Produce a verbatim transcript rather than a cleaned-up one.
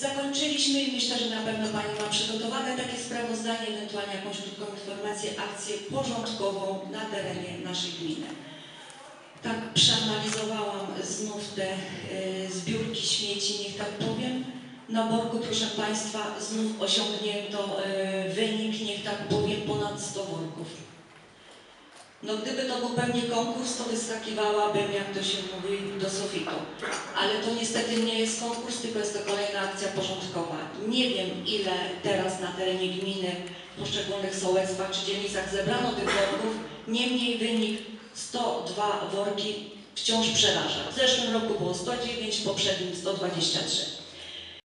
Zakończyliśmy i myślę, że na pewno Pani ma przygotowane takie sprawozdanie, ewentualnie jakąś krótką informację, akcję porządkową na terenie naszej gminy. Tak przeanalizowałam znów te y, zbiórki śmieci, niech tak powiem. Na Borku, proszę Państwa, znów osiągnięto y, wynik, niech tak powiem, ponad sto worków. No gdyby to był pewnie konkurs, to wyskakiwałabym, jak to się mówi, do sufitu. Ale to niestety nie jest konkurs, tylko jest to kolejna akcja porządkowa. Nie wiem, ile teraz na terenie gminy, w poszczególnych sołectwach czy dzielnicach zebrano tych worków. Niemniej wynik sto dwa worki wciąż przeraża. W zeszłym roku było sto dziewięć, w poprzednim sto dwadzieścia trzy.